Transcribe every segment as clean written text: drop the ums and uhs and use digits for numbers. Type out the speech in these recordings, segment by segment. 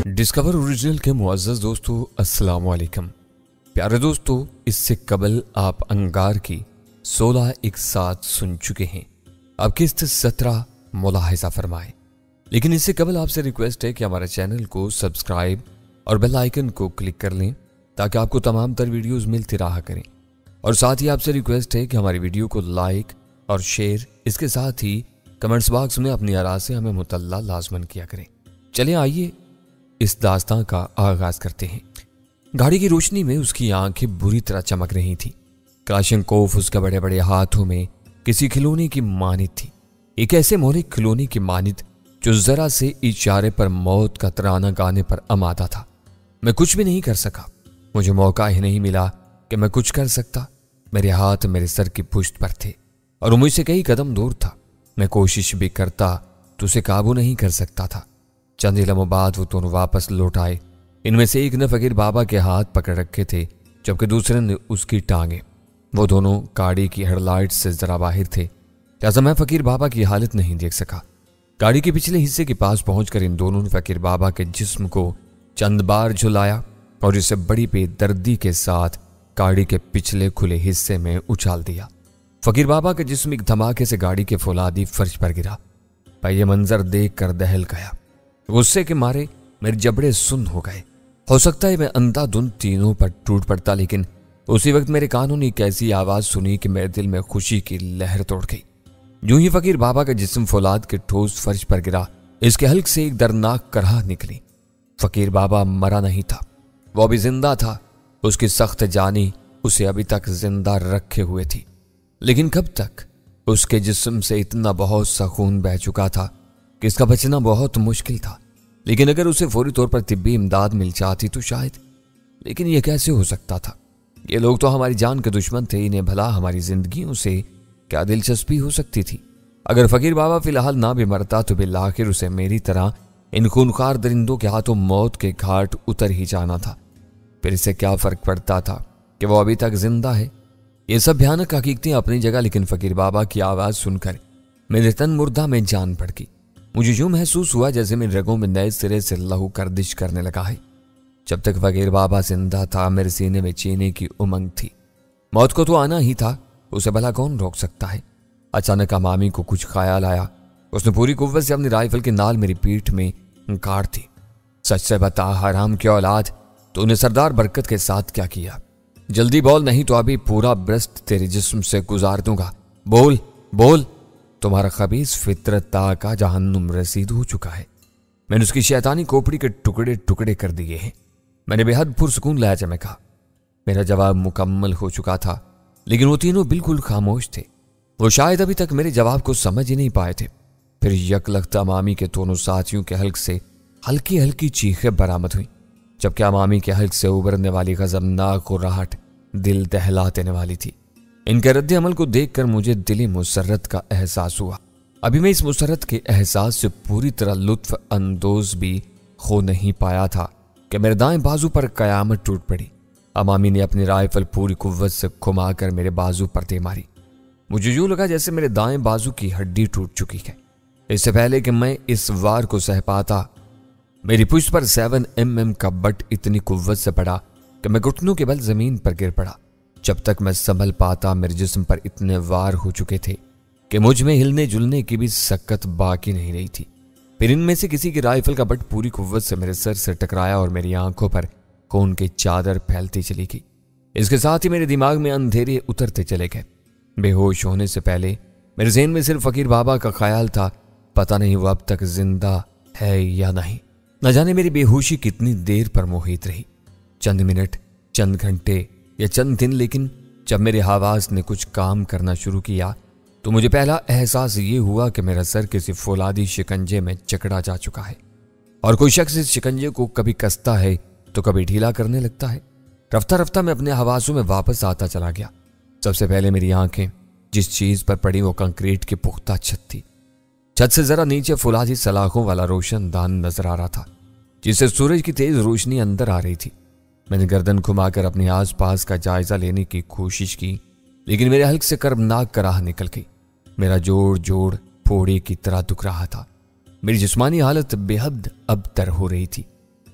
Discover original के मुअज़्ज़ज़ दोस्तों अस्सलाम वालेकुम। प्यारे दोस्तों, इससे कबल आप अंगार की 16 एक साथ सुन चुके हैं। अब किस्त 17 मुलाहिज़ा फरमाएं। लेकिन इससे कबल आपसे रिक्वेस्ट है कि हमारे चैनल को सब्सक्राइब और बेल आइकन को क्लिक कर लें ताकि आपको तमाम तर वीडियोस मिलती रहा करें। और साथ ही आपसे रिक्वेस्ट है कि हमारी वीडियो को लाइक और शेयर, इसके साथ ही कमेंट्स बॉक्स में अपनी आरा से हमें मुतल्ला लाजमन किया करें। चलिए आइए इस दास्तां का आगाज करते हैं। गाड़ी की रोशनी में उसकी आंखें बुरी तरह चमक रही थी। क्लाशनकोफ उसके बड़े बड़े हाथों में किसी खिलौने की मानित थी, एक ऐसे मोहलिक खिलौने की मानित जो जरा से इशारे पर मौत का तराना गाने पर आमादा था। मैं कुछ भी नहीं कर सका, मुझे मौका ही नहीं मिला कि मैं कुछ कर सकता। मेरे हाथ मेरे सर की पुश्त पर थे और मुझसे कई कदम दूर था। मैं कोशिश भी करता तो उसे काबू नहीं कर सकता था। चंद लम्हों बाद वो दोनों वापस लौट आए। इनमें से एक ने फकीर बाबा के हाथ पकड़ रखे थे जबकि दूसरे ने उसकी टांगे। वो दोनों गाड़ी की हेडलाइट से जरा बाहर थे, लिहाजा मैं फकीर बाबा की हालत नहीं देख सका। गाड़ी के पिछले हिस्से के पास पहुंचकर इन दोनों ने फकीर बाबा के जिस्म को चंद बार झुलाया और इसे बड़ी बेदर्दी के साथ गाड़ी के पिछले खुले हिस्से में उछाल दिया। फकीर बाबा का जिस्म एक धमाके से गाड़ी के फौलादी फर्श पर गिरा। मैं ये मंजर देख कर दहल गया। गुस्से के मारे मेरे जबड़े सुन्न हो गए। हो सकता है मैं अंधाधुंध तीनों पर टूट पड़ता, लेकिन उसी वक्त मेरे कानों ने एक ऐसी आवाज सुनी कि मेरे दिल में खुशी की लहर तोड़ गई। यूं ही फकीर बाबा का जिस्म फौलाद के ठोस फर्श पर गिरा, इसके हल्क से एक दर्दनाक कराह निकली। फकीर बाबा मरा नहीं था, वो अभी जिंदा था। उसकी सख्त जानी उसे अभी तक जिंदा रखे हुए थी, लेकिन कब तक? उसके जिस्म से इतना बहुत सा खून बह चुका था कि इसका बचना बहुत मुश्किल था। लेकिन अगर उसे फौरी तौर पर तिब्बी इमदाद मिल जाती तो शायद, लेकिन यह कैसे हो सकता था? ये लोग तो हमारी जान के दुश्मन थे, इन्हें भला हमारी जिंदगियों से क्या दिलचस्पी हो सकती थी? अगर फकीर बाबा फिलहाल ना भी मरता तो बिलाखिर उसे मेरी तरह इन खूनखार दरिंदों के हाथों मौत के घाट उतर ही जाना था। फिर इससे क्या फर्क पड़ता था कि वो अभी तक जिंदा है? ये सब भयानक हकीकतें अपनी जगह, लेकिन फकीर बाबा की आवाज सुनकर मेरे तन मुर्दा में जान पड़ गई। मुझे यूं महसूस हुआ जैसे मेरे रगों में नए सिरे से लहू गर्दिश करने लगा है। जब तक फकीर बाबा जिंदा था मेरे सीने में जीने की उमंग थी। मौत को तो आना ही था, उसे भला कौन रोक सकता है? अचानक अमामी को कुछ ख्याल आया। उसने पूरी कुव्वत से अपनी राइफल की नाल मेरी पीठ में गाड़ दी। सच से बता हराम की औलाद, तूने सरदार बरकत के साथ क्या किया? जल्दी बोल, नहीं तो अभी पूरा ब्रस्ट तेरे जिस्म से गुजार दूंगा। बोल बोल, तुम्हारा खबीस फितरत का जहन्नुम रसीद हो चुका है। मैंने उसकी शैतानी खोपड़ी के टुकड़े टुकड़े कर दिए हैं। मैंने बेहद पुरसुकून लहजे में कहा। मेरा जवाब मुकम्मल हो चुका था, लेकिन वो तीनों बिल्कुल खामोश थे। वो शायद अभी तक मेरे जवाब को समझ ही नहीं पाए थे। फिर यकलख्ता अमामी के दोनों साथियों के हल्क से हल्की हल्की चीखें बरामद हुई, जबकि अमामी के हल्क से उभरने वाली गजबनाक गुर्राहट दिल दहला देने वाली थी। इनके रद्द अमल को देखकर मुझे दिली मुसर्रत का एहसास हुआ। अभी मैं इस मुसर्रत के एहसास से पूरी तरह लुत्फ अंदोज भी हो नहीं पाया था कि मेरे दाएं बाजू पर कयामत टूट पड़ी। अमामी ने अपनी राइफल पूरी कुव्वत से घुमाकर मेरे बाजू पर दे मारी। मुझे यूं लगा जैसे मेरे दाएं बाजू की हड्डी टूट चुकी है। इससे पहले कि मैं इस वार को सह पाता, मेरी पुश्त पर 7mm का बट इतनी कुव्वत से पड़ा कि मैं घुटनों के बल जमीन पर गिर पड़ा। जब तक मैं संभल पाता मेरे जिस्म पर इतने वार हो चुके थे कि मुझ में हिलने जुलने की भी सकत बाकी नहीं रही थी। फिर इनमें से किसी की राइफल का बट पूरी कुव्वत से मेरे सर से टकराया और मेरी आंखों पर खून की चादर फैलती चली गई। इसके साथ ही मेरे दिमाग में अंधेरे उतरते चले गए। बेहोश होने से पहले मेरे ज़हन में सिर्फ फकीर बाबा का ख्याल था। पता नहीं वो अब तक जिंदा है या नहीं। न जाने मेरी बेहोशी कितनी देर पर मोहित रही, चंद मिनट, चंद घंटे या चंद दिन। लेकिन जब मेरे हवास ने कुछ काम करना शुरू किया तो मुझे पहला एहसास ये हुआ कि मेरा सर किसी फौलादी शिकंजे में जकड़ा जा चुका है और कोई शख्स इस शिकंजे को कभी कसता है तो कभी ढीला करने लगता है। रफ्ता रफ्ता मैं अपने हवासों में वापस आता चला गया। सबसे पहले मेरी आंखें जिस चीज पर पड़ी वो कंक्रीट की पुख्ता छत थी। छत से जरा नीचे फौलादी सलाखों वाला रोशनदान नजर आ रहा था जिससे सूरज की तेज रोशनी अंदर आ रही थी। मैंने गर्दन घुमाकर अपने आसपास का जायजा लेने की कोशिश की, लेकिन मेरे हल्क से कर्बनाक कराह निकल गई। मेरा जोड़ जोड़ फोड़े की तरह दुख रहा था। मेरी जिस्मानी हालत बेहद अबतर हो रही थी।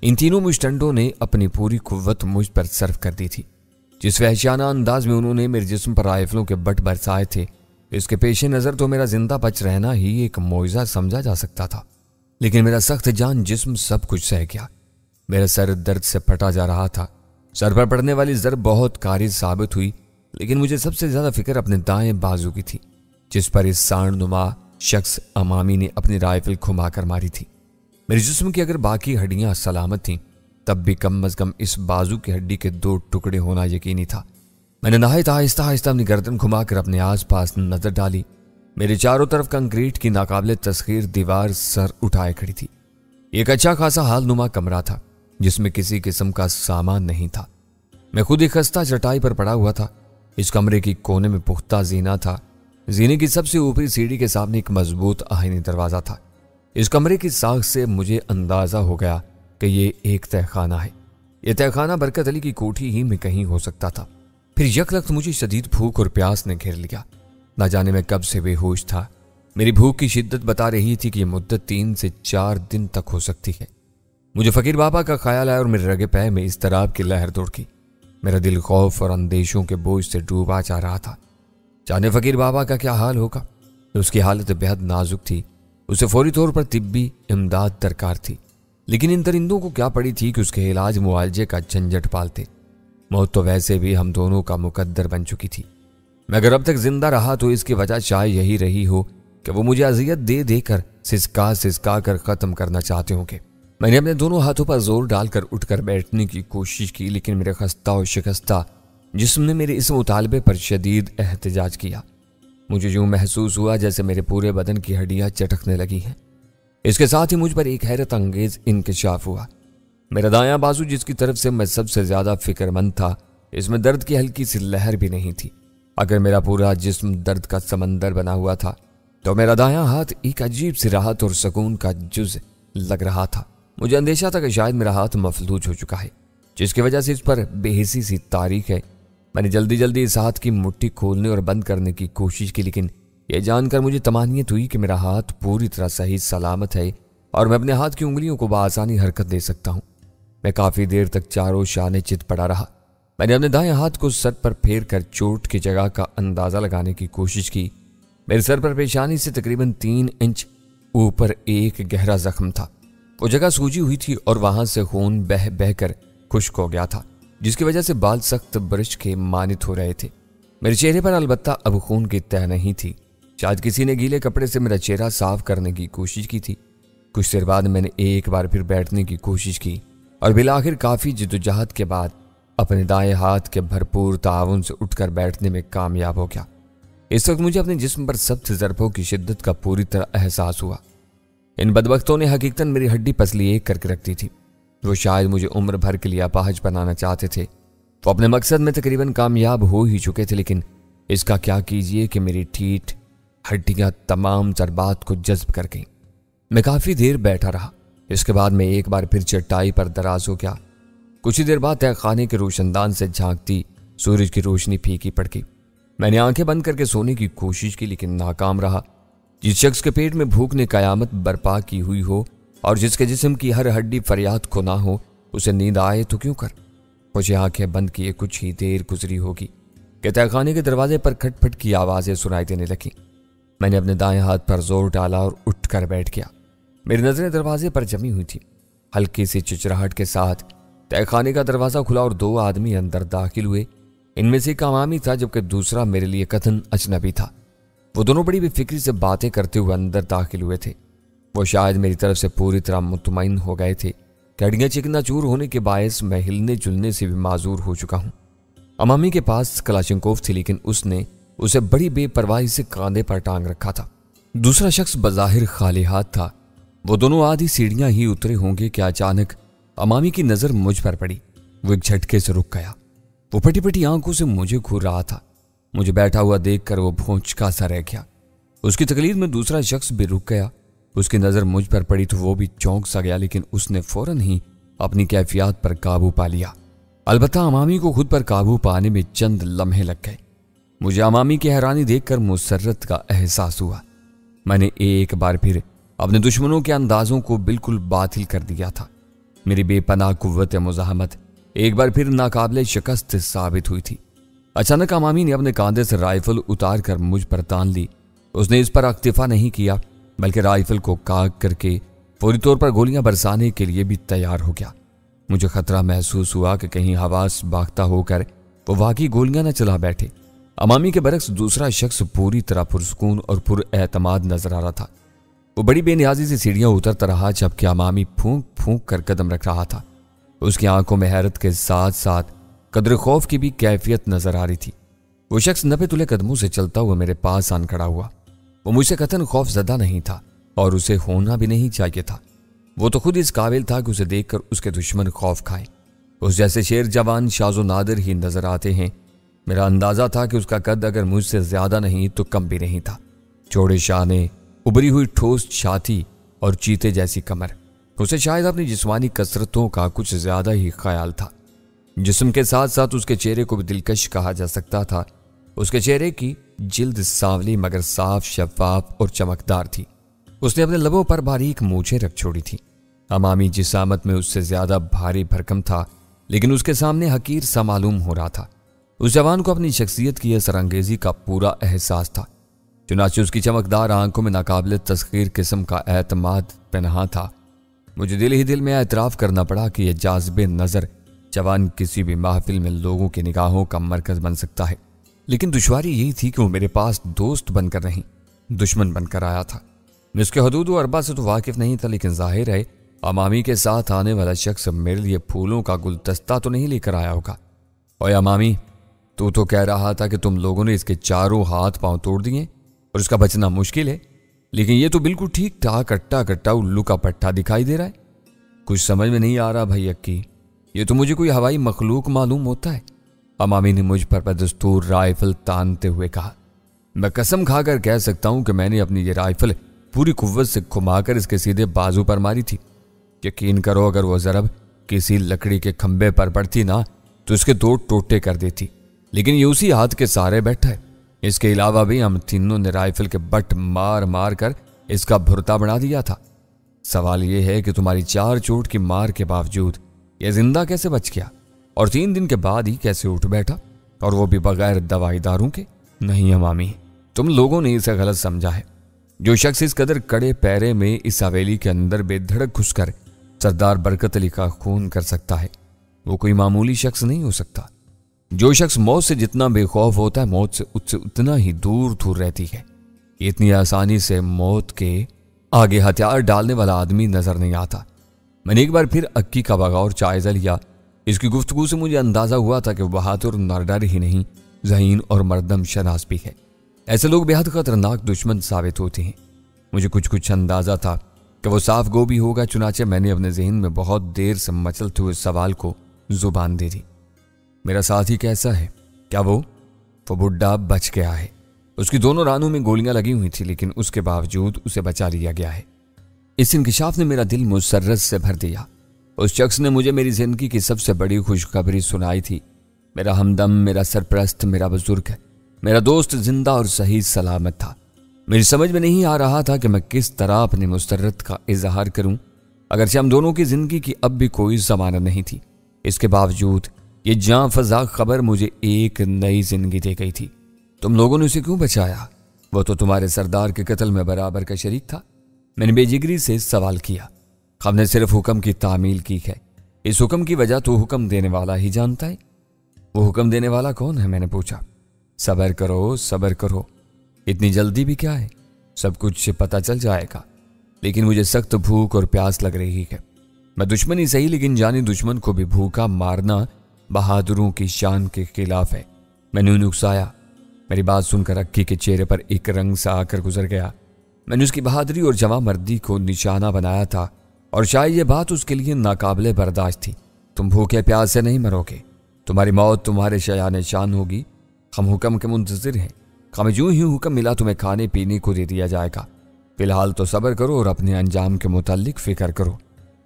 इन तीनों मुश्तंडों ने अपनी पूरी कुव्वत मुझ पर सर्व कर दी थी। जिस वहशियाना अंदाज में उन्होंने मेरे जिस्म पर राइफलों के बट बरसाए थे, इसके पेश नज़र तो मेरा जिंदा बच रहना ही एक मौजज़ा समझा जा सकता था। लेकिन मेरा सख्त जान जिस्म सब कुछ सह गया। मेरा सर दर्द से फटा जा रहा था। सर पर पड़ने वाली ज़रब बहुत कारी साबित हुई, लेकिन मुझे सबसे ज़्यादा फिक्र अपने दाएं बाजू की थी, जिस पर इस सांडनुमा शख्स अमामी ने अपनी राइफल घुमाकर मारी थी। मेरे जिस्म की अगर बाकी हड्डियां सलामत थीं, तब भी कम अज कम इस बाजू की हड्डी के 2 टुकड़े होना यकीनी था। मैंने नहायत आहिस्ता आहिस्ता अपनी गर्दन घुमाकर अपने आसपास नजर डाली। मेरे चारों तरफ कंक्रीट की नाकाबिले तस्खीर दीवार सर उठाए खड़ी थी। एक अच्छा खासा हालनुमा कमरा था, जिसमें किसी किस्म का सामान नहीं था। मैं खुद एक खस्ता चटाई पर पड़ा हुआ था। इस कमरे की कोने में पुख्ता जीना था। जीने की सबसे ऊपरी सीढ़ी के सामने एक मजबूत आईनी दरवाजा था। इस कमरे की साख से मुझे अंदाजा हो गया कि ये एक तहखाना है। यह तहखाना बरकत अली की कोठी ही में कहीं हो सकता था। फिर यकलख्त मुझे शदीद भूख और प्यास ने घेर लिया। ना जाने मैं कब से बेहोश था। मेरी भूख की शिद्दत बता रही थी कि यह मुद्दत 3 से 4 दिन तक हो सकती है। मुझे फकीर बाबा का ख्याल आया और मेरे रगे पैर में इस तरह की लहर दौड़की। मेरा दिल खौफ और अंदेशों के बोझ से डूबा जा रहा था। जाने फकीर बाबा का क्या हाल होगा। उसकी हालत बेहद नाजुक थी। उसे फौरी तौर पर तिब्बी इमदाद दरकार थी। लेकिन इन दरिंदों को क्या पड़ी थी कि उसके इलाज मुआवजे का झंझट पालते। मौत तो वैसे भी हम दोनों का मुकद्दर बन चुकी थी। मैं अगर अब तक जिंदा रहा तो इसकी वजह शायद यही रही हो कि वो मुझे अजियत दे देकर सिसका सिसका कर ख़त्म करना चाहते होंगे। मैंने अपने दोनों हाथों पर जोर डालकर उठकर बैठने की कोशिश की, लेकिन मेरे खस्ता और शिकस्ता जिस्म ने मेरे इस मुतालबे पर शदीद एहतजाज किया। मुझे यूं महसूस हुआ जैसे मेरे पूरे बदन की हड्डियां चटकने लगी हैं। इसके साथ ही मुझ पर एक हैरत अंगेज इंकशाफ हुआ। मेरा दायां बाजू, जिसकी तरफ से मैं सबसे ज्यादा फिक्रमंद था, इसमें दर्द की हल्की सी लहर भी नहीं थी। अगर मेरा पूरा जिस्म दर्द का समंदर बना हुआ था, तो मेरा दायां हाथ एक अजीब सी राहत और सुकून का जुज लग रहा था। मुझे अंदेशा था कि शायद मेरा हाथ मफलूज हो चुका है, जिसकी वजह से इस पर बेहिसी सी तारीख है। मैंने जल्दी जल्दी इस हाथ की मुट्ठी खोलने और बंद करने की कोशिश की, लेकिन यह जानकर मुझे तमानियत हुई कि मेरा हाथ पूरी तरह सही सलामत है और मैं अपने हाथ की उंगलियों को बआसानी हरकत दे सकता हूँ। मैं काफी देर तक चारों शाने चित पड़ा रहा। मैंने अपने दाएं हाथ को सर पर फेर कर चोट की जगह का अंदाजा लगाने की कोशिश की। मेरे सर पर पेशानी से तकरीबन 3 इंच ऊपर एक गहरा जख्म था। वो जगह सूजी हुई थी और वहां से खून बह बह कर खुश्क हो गया था, जिसकी वजह से बाल सख्त ब्रश के मानित हो रहे थे। मेरे चेहरे पर अलबत्ता अब खून की तह नहीं थी। शायद किसी ने गीले कपड़े से मेरा चेहरा साफ करने की कोशिश की थी। कुछ देर बाद मैंने एक बार फिर बैठने की कोशिश की और बिलाखिर काफी जिद्दोजहद के बाद अपने दाएं हाथ के भरपूर ताउन से उठकर बैठने में कामयाब हो गया। इस वक्त मुझे अपने जिस्म पर सख्त ज़रबों की शिद्दत का पूरी तरह एहसास हुआ। इन बदबख्तों ने हकीकतन मेरी हड्डी पसली एक करके रख दी थी। वो शायद मुझे उम्र भर के लिए अपाहज बनाना चाहते थे। वो अपने मकसद में तकरीबन कामयाब हो ही चुके थे, लेकिन इसका क्या कीजिए कि मेरी ठीठ हड्डियां तमाम जज्बात को जज्ब कर गईं। मैं काफ़ी देर बैठा रहा। इसके बाद मैं एक बार फिर चटाई पर दराज हो गया। कुछ ही देर बाद तहखाने के रोशनदान से झांकती सूरज की रोशनी फीकी पड़ गई। मैंने आंखें बंद करके सोने की कोशिश की, लेकिन नाकाम रहा। जिस शख्स के पेट में भूख ने कयामत बर्पा की हुई हो और जिसके जिस्म की हर हड्डी फरियाद को ना हो, उसे नींद आए तो क्यों कर। मुझे आंखें बंद किए कुछ ही देर गुजरी होगी कि तहखाने के दरवाजे पर खटपट की आवाज़ें सुनाई देने लगी। मैंने अपने दाएं हाथ पर जोर डाला और उठकर बैठ गया। मेरी नजरें दरवाजे पर जमी हुई थी। हल्की सी चिचराहट के साथ तहखाने का दरवाजा खुला और 2 आदमी अंदर दाखिल हुए। इनमें से एक अमामी था, जबकि दूसरा मेरे लिए कथन अजनबी था। वो दोनों बड़ी बेफिक्री से बातें करते हुए अंदर दाखिल हुए थे। वो शायद मेरी तरफ से पूरी तरह मुतमईन हो गए थे। हड्डियां चिकनाचूर होने के बायस मैं हिलने जुलने से भी माजूर हो चुका हूँ। अमामी के पास कलाशिंकोव थी, लेकिन उसने उसे बड़ी बेपरवाही से कांधे पर टांग रखा था। दूसरा शख्स बज़ाहिर खाली हाथ था। वो दोनों आधी सीढ़ियां ही उतरे होंगे कि अचानक अमामी की नजर मुझ पर पड़ी। वो एक झटके से रुक गया। वो फटी फटी आंखों से मुझे घूर रहा था। मुझे बैठा हुआ देखकर वो भौंचका सा रह गया। उसकी तकलीफ में दूसरा शख्स भी रुक गया। उसकी नजर मुझ पर पड़ी तो वो भी चौंक सा गया, लेकिन उसने फौरन ही अपनी कैफियत पर काबू पा लिया। अलबत्ता अमामी को खुद पर काबू पाने में चंद लम्हे लग गए। मुझे अमामी की हैरानी देखकर मुसर्रत का एहसास हुआ। मैंने एक बार फिर अपने दुश्मनों के अंदाजों को बिल्कुल बातिल कर दिया था। میری بے پناہ قوت مزاحمت ایک بار پھر ناقابل شکست ثابت ہوئی تھی۔ اچانک امامی نے اپنے کاندھے سے رائفل اتار کر مجھ پر تان لی۔ اس نے اس پر اکتفا نہیں کیا بلکہ رائفل کو کاغ کر کے فوری طور پر گولیاں برسانے کے لیے بھی تیار ہو گیا۔ مجھے خطرہ محسوس ہوا کہ کہیں حواس باختہ ہو کر وہ واقعی گولیاں نہ چلا بیٹھے۔ امامی کے برعکس دوسرا شخص پوری طرح پرسکون اور پر اعتماد نظر آ رہا تھا۔ وہ بڑی بے نیازی سے سیڑھیاں اترتا رہا جبکہ امامی پھونک پھونک کر قدم رکھ رہا تھا۔ اس کی آنکھوں میں حیرت کے ساتھ ساتھ قدر خوف کی بھی کیفیت نظر آ رہی تھی۔ وہ شخص نپے تلے قدموں سے چلتا ہوا میرے پاس آن کھڑا ہوا۔ وہ مجھ سے قطعاً خوف زدہ نہیں تھا اور اسے ہونا بھی نہیں چاہیے تھا۔ وہ تو خود اس قابل تھا کہ اسے دیکھ کر اس کے دشمن خوف کھائے۔ اس جیسے شیر جوان شاذ و نادر ہی نظر آتے ہیں۔ میرا اندازہ تھا کہ اس کا قد اگر مجھ سے زیادہ نہیں تو کم بھی نہیں تھا۔ چوڑے شانے، ابری ہوئی ٹھوس چھاتی اور چیتے جیسی کمر۔ اسے شاید اپنی جسمانی کثرتوں کا کچھ زیادہ ہی خیال تھا۔ جسم کے ساتھ ساتھ اس کے چہرے کو بھی دلکش کہا جا سکتا تھا۔ اس کے چہرے کی جلد سانولی مگر صاف، شفاف اور چمکدار تھی۔ اس نے اپنے لبوں پر باریک مونچھیں رکھ چھوڑی تھی۔ امامی جسامت میں اس سے زیادہ بھاری بھرکم تھا لیکن اس کے سامنے حقیر سا معلوم ہو رہا تھا۔ اس جوان کو اپنی شخصیت کی اثر انگیزی کا پورا احساس تھا، چنانچہ اس کی چمکدار آنکھوں میں ناقابل تسخیر قسم کا اعتماد پنہاں تھا۔ مجھے دل ہی دل میں اعتراف کرنا پڑا کہ یہ جاذب نظر جوان کسی بھی محفل میں لوگوں کی نگاہوں کا مرکز بن سکتا ہے، لیکن دشواری یہی تھی کہ وہ میرے پاس دوست بن کر نہیں، دشمن بن کر آیا تھا۔ میں اس کے حدود و اربا سے تو واقف نہیں تھا، لیکن ظاہر ہے امامی کے ساتھ آنے والا شخص میرے لیے پھولوں کا گلدستہ تو نہیں لے کر آیا ہوگا۔ اوے امامی، تو کہہ رہا تھا کہ تم لوگوں نے اس کے چاروں ہاتھ پاؤں توڑ دیے اور اس کا بچنا مشکل ہے، لیکن یہ تو بالکل ٹھیک ٹھاک کٹا کٹا الو کا پٹھا دکھائی دے رہا ہے۔ کچھ سمجھ میں نہیں آ رہا بھائی اکی، یہ تو مجھے کوئی ہوائی مخلوق معلوم ہوتا ہے۔ امامی نے مجھ پر بدستور رائفل تانتے ہوئے کہا۔ میں قسم کھا کر کہہ سکتا ہوں کہ میں نے اپنی یہ رائفل پوری قوت سے گھما کر اس کے سیدھے بازو پر ماری تھی۔ یقین کرو اگر وہ ضرب کسی لکڑی کے کھمبے پر پڑتی نا تو اس کے دو ٹوٹے کر دیتی، لیکن یہ اسی ہاتھ کے سہارے بیٹھا ہے۔ اس کے علاوہ بھی ہم تینوں نے رائفل کے بٹ مار مار کر اس کا بھرتا بنا دیا تھا۔ سوال یہ ہے کہ تمہاری 4 چوٹ کی مار کے باوجود یہ زندہ کیسے بچ گیا اور 3 دن کے بعد ہی کیسے اٹھ بیٹھا، اور وہ بھی بغیر دوائی داروں کے؟ نہیں امامی، تم لوگوں نے اسے غلط سمجھا ہے۔ جو شخص اس قدر کڑے پیرے میں اس حویلی کے اندر بے دھڑک گھس کر سردار برکت علی کا خون کر سکتا ہے وہ کوئی معمولی شخص نہیں ہو سکتا۔ جو شخص موت سے جتنا بے خوف ہوتا ہے موت سے اتنا ہی دور دور رہتی ہے۔ اتنی آسانی سے موت کے آگے ہتھیار ڈالنے والا آدمی نظر نہیں آتا۔ میں نے ایک بار پھر اکی کا بغور جائزہ لیا۔ اس کی گفتگو سے مجھے اندازہ ہوا تھا کہ وہ بہادر نرڈر ہی نہیں، ذہین اور مردم شناس بھی ہے۔ ایسے لوگ بے حد خطرناک دشمن ثابت ہوتے ہیں۔ مجھے کچھ اندازہ تھا کہ وہ صاف گو بھی ہوگا، چنانچہ میں نے اپنے ذہن میں بہت دیر سے مچلتے ہوئے سوال کو زبان دے دی۔ میرا ساتھی کیسا ہے؟ کیا وہ بڈھا بچ گیا ہے؟ اس کی دونوں رانوں میں گولیاں لگی ہوئی تھی لیکن اس کے باوجود اسے بچا لیا گیا ہے۔ اس انکشاف نے میرا دل مسرت سے بھر دیا۔ اس شخص نے مجھے میری زندگی کی سب سے بڑی خوشخبری سنائی تھی۔ میرا ہمدم، میرا سرپرست، میرا بزرگ، میرا دوست زندہ اور صحیح سلامت تھا۔ میری سمجھ میں نہیں آ رہا تھا کہ میں کس طرح اپنی مسرت کا اظہار کروں، اگرچہ ہم دونوں کی زندگی کی اب بھی کوئی ضمانت نہیں تھی۔ اس کے باوجود یہ جاں فضا خبر مجھے ایک نئی زندگی دے گئی تھی۔ تم لوگوں نے اسے کیوں بچایا؟ وہ تو تمہارے سردار کے قتل میں برابر کا شریک تھا۔ میں نے بے جگری سے سوال کیا۔ ہم نے صرف حکم کی تعمیل کی ہے، اس حکم کی وجہ تو حکم دینے والا ہی جانتا ہے۔ وہ حکم دینے والا کون ہے؟ میں نے پوچھا۔ صبر کرو صبر کرو، اتنی جلدی بھی کیا ہے، سب کچھ پتہ چل جائے گا۔ لیکن مجھے سخت بھوک اور پیاس لگ رہی ہے۔ میں دشمن ہی صحیح لیکن جانی دشمن کو بھی بھوکا مارنا بہادروں کی شان کے خلاف ہے۔ میں نے نکسایا۔ میری بات سن کر اکی کے چہرے پر ایک رنگ سا آ کر گزر گیا۔ میں نے اس کی بہادری اور جواں مردی کو نشانہ بنایا تھا اور شاید یہ بات اس کے لیے ناقابل برداشت تھی۔ تم بھوکے پیاس سے نہیں مرو گے، تمہاری موت تمہارے شایان شان ہوگی۔ ہم حکم کے منتظر ہیں، ہمیں جو ہی حکم ملا تمہیں کھانے پینے کو دے دیا جائے گا۔ فی الحال تو صبر کرو اور اپنے انجام کے متعلق فکر کرو۔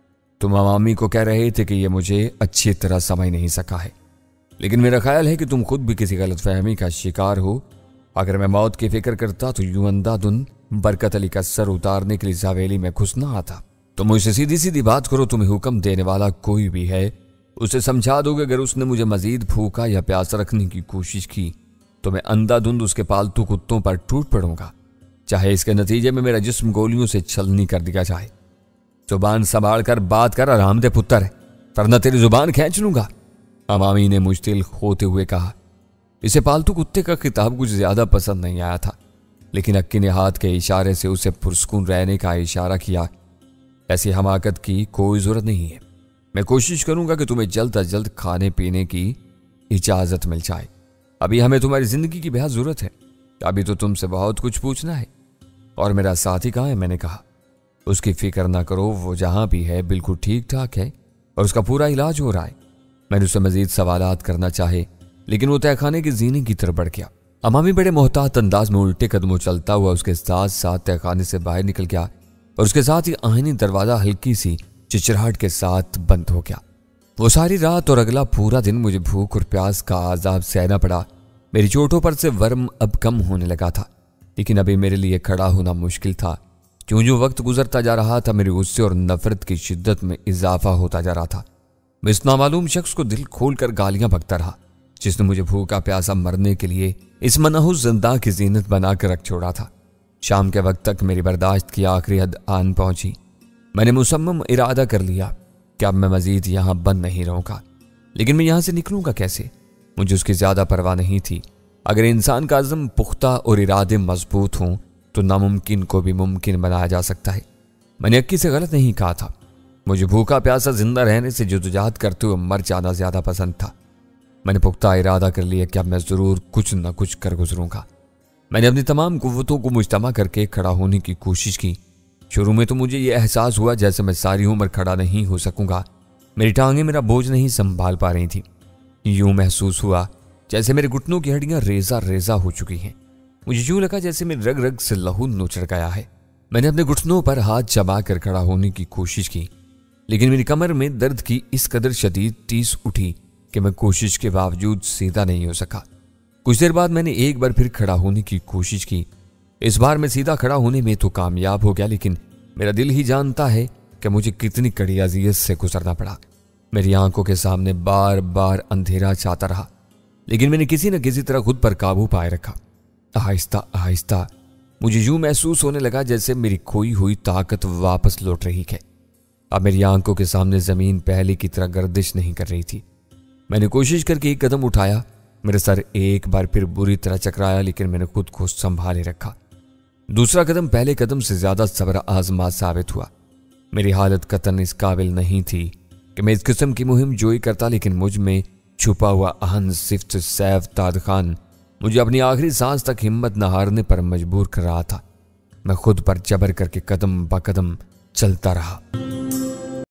تم امامی کو کہہ رہے تھے کہ یہ مجھے اچھی طرح سمجھ نہیں سکا ہے، لیکن میرا خیال ہے کہ تم خود بھی کسی غلط فہمی کا شکار ہو۔ اگر میں موت کی فکر کرتا تو یوں اندھا دھند برکت علی کا سر اتارنے کے لیے حویلی میں گھس نہ آتا۔ तुम मुझसे सीधी सीधी बात करो। तुम्हें हुक्म देने वाला कोई भी है उसे समझा दोगे अगर उसने मुझे मजीद भूखा या प्यासा रखने की कोशिश की तो मैं अंधाधुंध उसके पालतू कुत्तों पर टूट पड़ूंगा, चाहे इसके नतीजे में मेरा जिस्म गोलियों से छलनी कर दिया जाए। जुबान संभाल कर बात कर आराम दे पुत्र, वरना तेरी जुबान खींच लूंगा, अमामी ने मुश्तिल होते हुए कहा। इसे पालतू कुत्ते का खिताब कुछ ज्यादा पसंद नहीं आया था, लेकिन अक्की ने हाथ के इशारे से उसे पुरस्कून रहने का इशारा किया। ऐसी हमाकत की कोई जरूरत नहीं है। मैं कोशिश करूंगा कि तुम्हें जल्द अज जल्द खाने पीने की इजाजत मिल जाए। अभी हमें तुम्हारी जिंदगी की बेहद जरूरत है। अभी तो तुमसे बहुत कुछ पूछना है। और मेरा साथी कहाँ है? मैंने कहा। उसकी फिक्र ना करो, वो जहां भी है बिल्कुल ठीक ठाक है और उसका पूरा इलाज हो रहा है। मैंने उससे मजीद सवालात करना चाहे, लेकिन वो तहखाने की जीने की तरफ बढ़ गया। अमामी बड़े मोहतात अंदाज में उल्टे कदमों चलता हुआ उसके साथ साथ तहखाने से बाहर निकल गया और उसके साथ ही आहिनी दरवाजा हल्की सी चिचराहट के साथ बंद हो गया। वो सारी रात और अगला पूरा दिन मुझे भूख और प्यास का आजाब सहना पड़ा। मेरी चोटों पर से वर्म अब कम होने लगा था, लेकिन अभी मेरे लिए खड़ा होना मुश्किल था। क्यों जो वक्त गुजरता जा रहा था मेरे गुस्से और नफरत की शिद्दत में इजाफा होता जा रहा था। मैं इस नामालूम शख्स को दिल खोलकर गालियां बकता रहा जिसने मुझे भूखा प्यासा मरने के लिए इस मनहूस जिंदा की जीनत बनाकर रख छोड़ा था। शाम के वक्त तक मेरी बर्दाश्त की आखिरी हद आन पहुंची। मैंने मुसम्मम इरादा कर लिया कि अब मैं मजीद यहां बंद नहीं रहूंगा, लेकिन मैं यहां से निकलूंगा कैसे? मुझे उसकी ज्यादा परवाह नहीं थी। अगर इंसान का अज़्म पुख्ता और इरादे मजबूत हों तो नामुमकिन को भी मुमकिन बनाया जा सकता है। मैंने अक्की से गलत नहीं कहा था। मुझे भूखा प्यासा जिंदा रहने से जद्दोजहद करते हुए मर जाना ज्यादा पसंद था। मैंने पुख्ता इरादा कर लिया कि अब मैं जरूर कुछ न कुछ कर गुजरूंगा। मैंने अपनी तमाम कुव्वतों को मुज्तमा करके खड़ा होने की कोशिश की। शुरू में तो मुझे यह एहसास हुआ जैसे मैं सारी उम्र खड़ा नहीं हो सकूंगा। मेरी टांगें मेरा बोझ नहीं संभाल पा रही थी। यूं महसूस हुआ जैसे मेरे घुटनों की हड्डियां रेजा रेजा हो चुकी हैं। मुझे यूं लगा जैसे मेरे रग रग से लहू नुचड़ गया है। मैंने अपने घुटनों पर हाथ जमा कर खड़ा होने की कोशिश की, लेकिन मेरी कमर में दर्द की इस कदर शदीद टीस उठी कि मैं कोशिश के बावजूद सीधा नहीं हो सका। कुछ देर बाद मैंने एक बार फिर खड़ा होने की कोशिश की। इस बार मैं सीधा खड़ा होने में तो कामयाब हो गया, लेकिन मेरा दिल ही जानता है कि मुझे कितनी कड़ी अज़ियत से गुजरना पड़ा। मेरी आंखों के सामने बार बार अंधेरा छाता रहा, लेकिन मैंने किसी न किसी तरह खुद पर काबू पाए रखा। आहिस्ता आहिस्ता मुझे यूं महसूस होने लगा जैसे मेरी खोई हुई ताकत वापस लौट रही है। अब मेरी आंखों के सामने जमीन पहले की तरह गर्दिश नहीं कर रही थी। मैंने कोशिश करके एक कदम उठाया। मेरा सर एक बार फिर बुरी तरह चकराया, लेकिन मैंने खुद को संभाले रखा। दूसरा कदम पहले कदम से ज्यादा सब्र आजमा साबित हुआ। मेरी हालत कतन इस काबिल नहीं थी कि मैं इस किस्म की मुहिम जोई करता, लेकिन मुझ में छुपा हुआ अहन सिफ्त सैफ ताद खान मुझे अपनी आखिरी सांस तक हिम्मत न हारने पर मजबूर कर रहा था। मैं खुद पर जबर करके कदम ब कदम चलता रहा।